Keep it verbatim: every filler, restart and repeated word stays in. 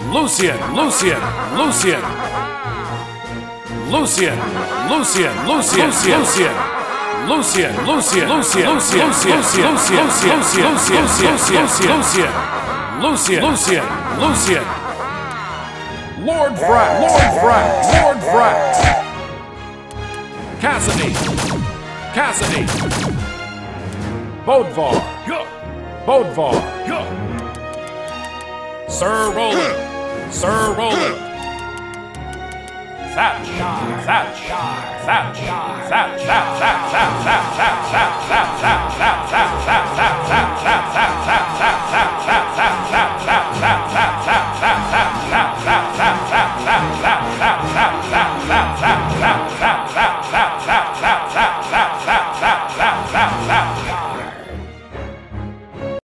Lucian, Lucian, Lucian. Lucian, Lucian, Lucian, Lucian. Lucian, Lucian, Lucian, Lucian, Lucian, Lucian, Lucian, Lucian, Lucian, Lucian. Lucian, Lucian, Lucian. Lord Fract, Lord Fract, Lord Fract. Cassidy, Cassidy. Bodvar, Bodvar. Sir Roland, Sir Roland. Thatch, Thatch, Thatch, Thatch, Thatch, Thatch, Thatch, Thatch, Thatch, Thatch, Thatch, Thatch, Thatch, Thatch, Thatch, Thatch, Thatch, Thatch, Thatch, Thatch.